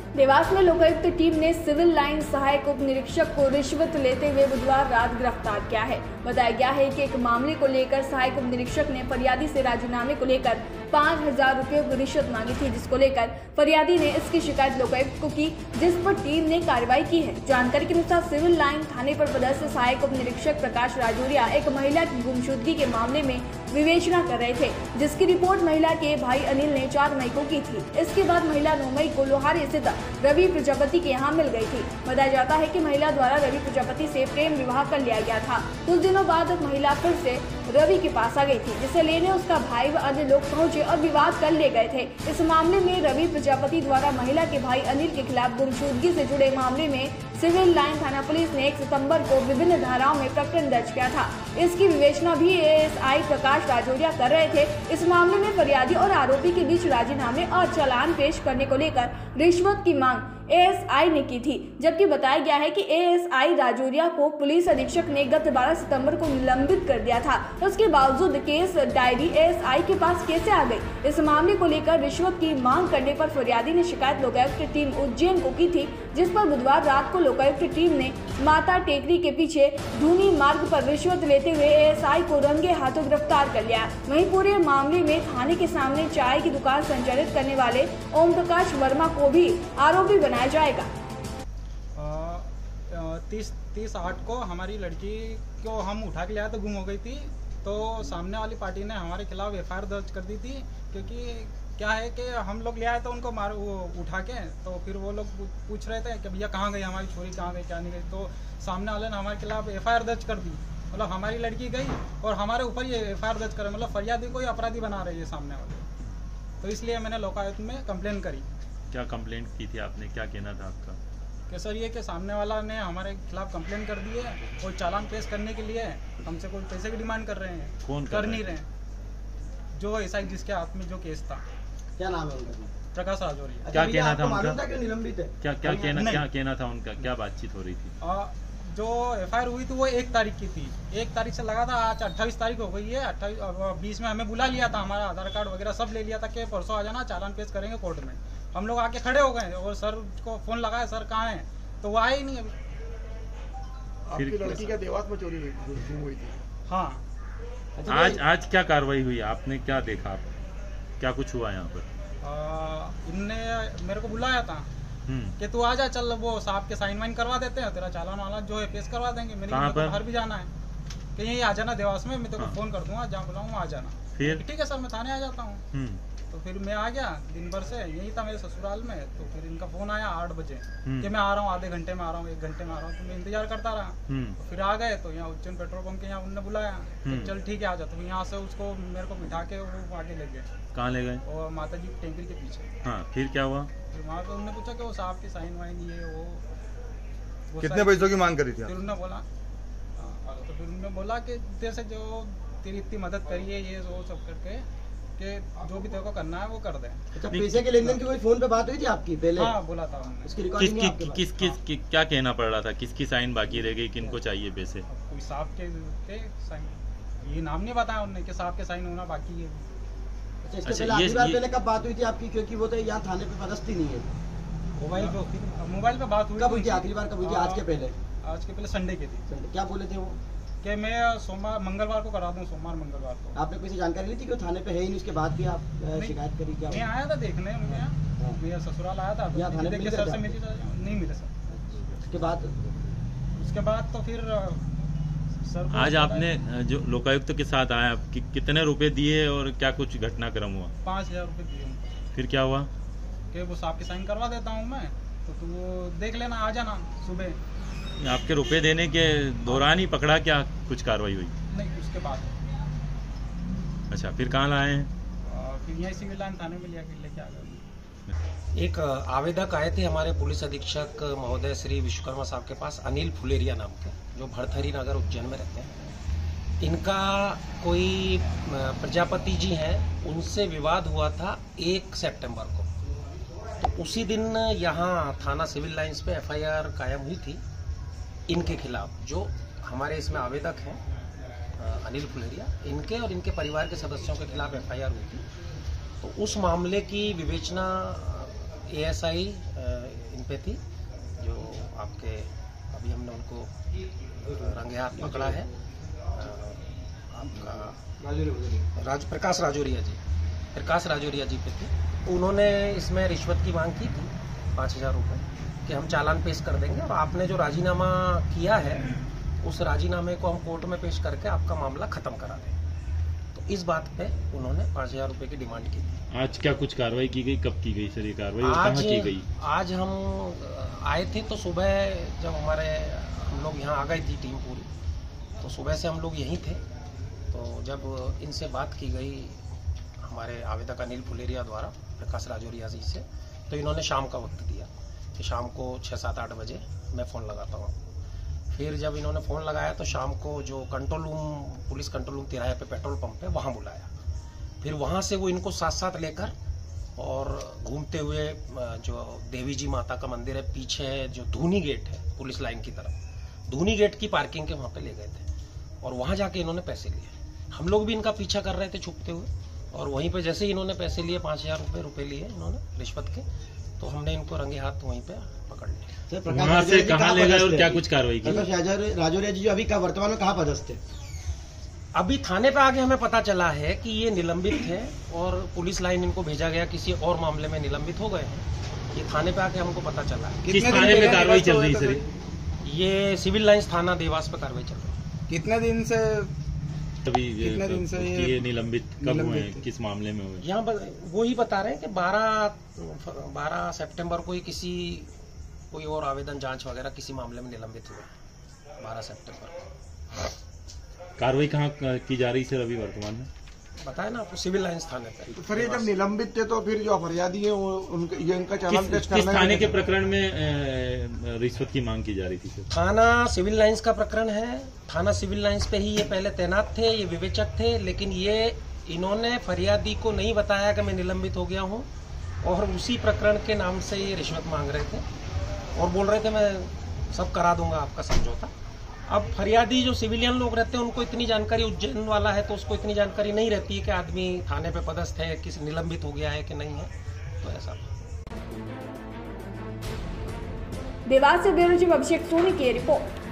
देवास में लोकायुक्त टीम ने civil line सहायक उप निरीक्षक को रिश्वत लेते हुए बुधवार रात गिरफ्तार किया है। बताया गया है कि एक मामले को लेकर सहायक उप निरीक्षक ने फरियादी से राजीनामे को लेकर 5,000 रुपये की रिश्वत मांगी थी, जिसको लेकर फरियादी ने इसकी शिकायत लोकायुक्त को की, जिस पर टीम ने कार्रवाई की है। जानकारी के अनुसार सिविल लाइन थाने पर पदस्थ सहायक उप निरीक्षक प्रकाश राजौरिया एक महिला की गुमशुदगी के मामले में विवेचना कर रहे थे, जिसकी रिपोर्ट महिला के भाई अनिल ने 4 मई को की थी। इसके बाद महिला 9 मई को लोहारी स्थित रवि प्रजापति के यहाँ मिल गई थी। बताया जाता है कि महिला द्वारा रवि प्रजापति से प्रेम विवाह कर लिया गया था। कुछ दिनों बाद महिला फिर से रवि के पास आ गई थी, जिसे लेने उसका भाई व अन्य लोग पहुंचे और विवाद कर ले गए थे। इस मामले में रवि प्रजापति द्वारा महिला के भाई अनिल के खिलाफ गुमशुदगी से जुड़े मामले में सिविल लाइन थाना पुलिस ने 1 सितंबर को विभिन्न धाराओं में प्रकरण दर्ज किया था। इसकी विवेचना भी एएसआई प्रकाश राजौरिया कर रहे थे। इस मामले में फरियादी और आरोपी के बीच राजीनामे और चालान पेश करने को लेकर रिश्वत की मांग एएसआई ने की थी, जबकि बताया गया है कि एएसआई राजौरिया को पुलिस अधीक्षक ने गत 12 सितंबर को निलंबित कर दिया था। उसके बावजूद केस डायरी एएसआई के पास कैसे आ गई? इस मामले को लेकर रिश्वत की मांग करने पर फरियादी ने शिकायत लोकायुक्त टीम उज्जैन को की थी, जिस पर बुधवार रात को लोकायुक्त टीम ने माता टेकरी के पीछे धूनी मार्ग पर रिश्वत लेते हुए एएसआई को रंगे हाथों गिरफ्तार कर लिया। वहीं पूरे मामले में थाने के सामने चाय की दुकान संचालित करने वाले ओम प्रकाश वर्मा को भी आरोपी बनाया जाएगा। 30/8 को हमारी लड़की को हम उठा के लाया तो गुम हो गई थी, तो सामने वाली पार्टी ने हमारे खिलाफ एफआईआर दर्ज कर दी थी। क्योंकि क्या है कि हम लोग ले आए तो उनको वो उठा के, तो फिर वो लोग पूछ रहे थे कि भैया कहाँ गई हमारी छोरी, कहाँ गई क्या नहीं गई। तो सामने वाले ने हमारे खिलाफ एफआईआर दर्ज कर दी। मतलब हमारी लड़की गई और हमारे ऊपर ये एफआईआर दर्ज करे, मतलब फरियादी को ही अपराधी बना रही है सामने वाले। तो इसलिए मैंने लोकायुक्त में कंप्लेन करी। क्या कंप्लेंट की थी आपने, क्या कहना था आपका? कि सर ये कि सामने वाला ने हमारे खिलाफ कंप्लेन कर दी है और चालान पेश करने के लिए हमसे कोई पैसे की डिमांड कर रहे हैं। कौन कर नहीं रहे? जो एसआई जिसके हाथ में जो केस था। क्या नाम है उनका? प्रकाश राजौरिया। क्या कहना था उनका? निलंबित है? क्या कहना था उनका? क्या बातचीत हो रही थी? जो एफआईआर हुई थी वो 1 तारीख की थी। 1 तारीख से लगा था, आज 28 तारीख हो गई है। 28 में हमें बुला लिया था, हमारा आधार कार्ड वगैरह सब ले लिया था कि परसों आ जाना, चालान पेश करेंगे कोर्ट में। हम लोग आके खड़े हो गए और सर को फोन लगाया, सर कहाँ है, तो वो आए ही नहीं अभी। आपकी लड़की क्या देवास में चोरी हुई थी? हाँ। आज क्या कार्रवाई हुई? आपने क्या देखा? क्या कुछ हुआ यहाँ पर? इनने मेरे को बुलाया था कि तू आ जा, चल वो साहब के साइन वाइन करवा देते हैं, तेरा चालान वाला जो है पेश करवा देंगे। मेरे बाहर भी जाना है कि यहीं आ जाना देवास में, मैं तेरे को फोन कर दूंगा, जहाँ बुलाऊँ आ जाना। फिर ठीक है सर, मैं थाने आ जाता हूँ। तो फिर मैं आ गया, दिन भर से यही था मेरे ससुराल में। तो फिर इनका फोन आया 8 बजे कि मैं आ रहा हूँ, आधे घंटे में आ रहा हूँ, 1 घंटे में आ रहा हूँ। तो मैं इंतजार करता रहा। तो फिर आ गए तो यहाँ उज्जैन पेट्रोल पंप के यहाँ उन्होंने बुलाया तो चल ठीक है आ जा। तो यहाँ से उसको मेरे को बिठा के वो आगे ले गए। कहाँ ले गए? और माता जी टेंकरी के पीछे। हाँ, फिर क्या हुआ? फिर वहाँ पे उन्होंने पूछा कि वो साहब की साइन वाइन ये वो कितने पैसों की मांग करी थी? फिर उन्होंने बोला तो फिर उन्होंने बोला कि तेरे से जो तेरी इतनी मदद करी है ये वो सब करके कि जो भी तेरे को करना है वो कर दे। अच्छा, पैसे के लेन देन की कोई फोन पे बात हुई थी आपकी पहले? हाँ, बोला था उन्होंने। उसकी रिकॉर्डिंग है आपके पास? क्या कहना पड़ रहा था? किसकी साइन बाकी रह गई, किनको चाहिए पैसे? कोई साहब के साइन, ये नाम नहीं बताया उन्होंने कि साहब के साइन होना बाकी है। अच्छा, इसके पहले आखिरी बार पहले कब बात हुई थी आपकी? क्योंकि वो तो यहाँ थाने पे पदस्थ ही नहीं है। मोबाइल पे बात हुई। कब हुई थी आखिरी बार? कब हुई थी? आज के पहले? आज के पहले संडे के थी। क्या बोले थे वो? कि मैं मंगलवार को करा दूं, सोमवार मंगलवार को। आपने किसी जानकारी ली थी कि वो थाने पे है ही नहीं, उसके बाद भी आप शिकायत करी? क्या मैं आया था देखने, मैं ससुराल आया था, देख के सर से मिली नहीं मिले सर। उसके बाद तो फिर सर आज आपने जो लोकायुक्त के साथ आया कितने रुपए दिए और क्या कुछ घटनाक्रम हुआ? 5,000 रुपये दिए। फिर क्या हुआ? कि वो साहब की साइन करवा देता हूँ मैं, तो तू वो देख लेना, आ जाना सुबह। आपके रुपए देने के दौरान ही पकड़ा? क्या कुछ कार्रवाई हुई? नहीं, उसके बाद। अच्छा, फिर कहाँ लाए हैं? फिर यहीं सिविल लाइन थाने में लेके आ गए। एक आवेदक आए थे हमारे पुलिस अधीक्षक महोदय श्री विश्वकर्मा साहब के पास, अनिल फुलेरिया नाम के, जो भरथरी नगर उज्जैन में रहते हैं। इनका कोई प्रजापति जी हैं, उनसे विवाद हुआ था 1 सितंबर को। तो उसी दिन यहाँ थाना सिविल लाइंस पे एफआईआर कायम हुई थी इनके खिलाफ, जो हमारे इसमें आवेदक हैं अनिल फुलेरिया, इनके और इनके परिवार के सदस्यों के खिलाफ एफआईआर हुई थी। तो उस मामले की विवेचना एएसआई इन पे थी, जो आपके अभी हमने उनको रंगे हाथ पकड़ा है। आपका प्रकाश राजौरिया जी पे थी। उन्होंने इसमें रिश्वत की मांग की थी 5,000 रुपये कि हम चालान पेश कर देंगे और आपने जो राजीनामा किया है उस राजीनामे को हम कोर्ट में पेश करके आपका मामला खत्म करा दें। तो इस बात पे उन्होंने 5,000 रुपये की डिमांड की थी। आज क्या कुछ कार्रवाई की गई, कब की गई सर ये कार्रवाई और कहाँ की गई? आज हम आए थे तो सुबह जब हम लोग यहाँ आ गई थी टीम पूरी, तो सुबह से हम लोग यहीं थे। तो जब इनसे बात की गई हमारे आवेदक अनिल फुलेरिया द्वारा प्रकाश राजौरिया जी से, तो इन्होंने शाम का वक्त दिया कि शाम को 6-7-8 बजे मैं फ़ोन लगाता हूँ। फिर जब इन्होंने फ़ोन लगाया तो शाम को जो control room, police control room तिराहे पे पेट्रोल पंप है, वहाँ बुलाया। फिर वहाँ से वो इनको साथ लेकर और घूमते हुए जो देवी जी माता का मंदिर है पीछे, जो धूनी गेट है पुलिस लाइन की तरफ, धूनी गेट की पार्किंग के वहाँ पे ले गए थे और वहाँ जाके इन्होंने पैसे लिए। हम लोग भी इनका पीछा कर रहे थे छुपते हुए, और वहीं पे जैसे ही इन्होंने पैसे लिए 5,000 रुपये लिए इन्होंने रिश्वत के, तो हमने इनको रंगे हाथ वहीं पे पकड़ लिया। वहाँ से कहाँ ले गए और क्या कुछ कार्रवाई की? राजौरिया जी जो अभी का वर्तमान में कहाँ पदस्थ है? अभी थाने पे आके हमें पता चला है कि ये निलंबित है और पुलिस लाइन इनको भेजा गया, किसी और मामले में निलंबित हो गए हैं। ये थाने पे आके हमको पता चला है। किस थाने पे कार्रवाई चल रही है सर? ये सिविल लाइन्स थाना देवास पे कार्रवाई चल रही है। कितने दिन से ये निलंबित कब हुए हैं, किस मामले में हुए? यहाँ वो ही बता रहे हैं कि 12 सितंबर को ही कोई और आवेदन जांच वगैरह किसी मामले में निलंबित हुआ 12 सितंबर को। कार्रवाई कहाँ की जा रही सर अभी वर्तमान में? बताया ना आपको, सिविल लाइन्स थाने पे। फिर ये जब निलंबित थे तो फिर जो फरियादी है उनका चालान पेश करना, किस थाने के प्रकरण में रिश्वत की मांग की जा रही थी सर? थाना सिविल लाइन्स का प्रकरण है। थाना सिविल लाइन्स पे ही ये पहले तैनात थे, ये विवेचक थे, लेकिन इन्होंने फरियादी को नहीं बताया कि मैं निलंबित हो गया हूँ, और उसी प्रकरण के नाम से ये रिश्वत मांग रहे थे और बोल रहे थे मैं सब करा दूंगा आपका समझौता। अब फरियादी जो सिविलियन लोग रहते हैं उनको इतनी जानकारी, उज्जैन वाला है तो उसको इतनी जानकारी नहीं रहती है कि आदमी थाने पे पदस्थ है, किसी निलंबित हो गया है कि नहीं है, तो ऐसा। देवास से ब्यूरो चीफ अभिषेक सोनी की रिपोर्ट।